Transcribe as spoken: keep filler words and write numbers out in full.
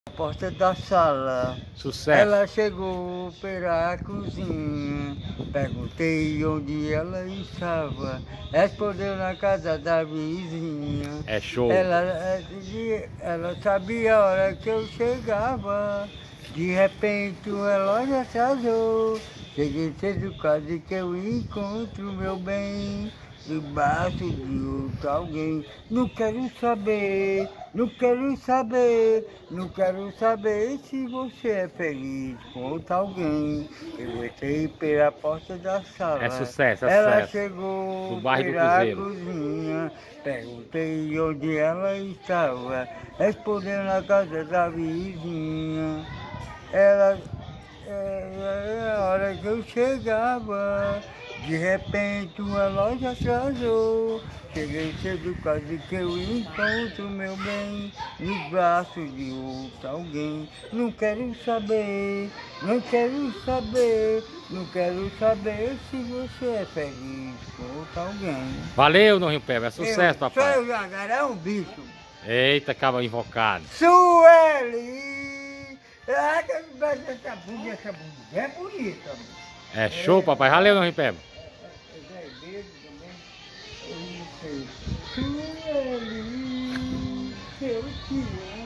Porta da sala. Sucesso. Ela chegou pela cozinha. Perguntei onde ela estava. Respondeu na casa da vizinha. É show. Ela, ela sabia a hora que eu chegava. De repente o relógio atrasou. Cheguei cedo, quase que eu encontro meu bem debaixo de outro alguém. Não quero saber, não quero saber, não quero saber se você é feliz com outro alguém. Eu entrei pela porta da sala. É sucesso, é Ela sucesso. chegou Do bairro do pela Cruzeiro. cozinha. Perguntei onde ela estava. Respondeu na casa da vizinha. Ela, era a hora que eu chegava. De repente o relógio atrasou. Cheguei cedo, quase que eu encontro meu bem nos braços de outro alguém. Não quero saber, não quero saber, não quero saber se você é feliz com outro alguém. Valeu, no Rio Peba. É sucesso, eu, papai. Só eu agora é um bicho. Eita, acaba invocado. Sueli! Ah, que eu gosto dessa bunda, essa bunda é bonita. É show, papai. Valeu, no Rio Peba. Sueli, eu te amo.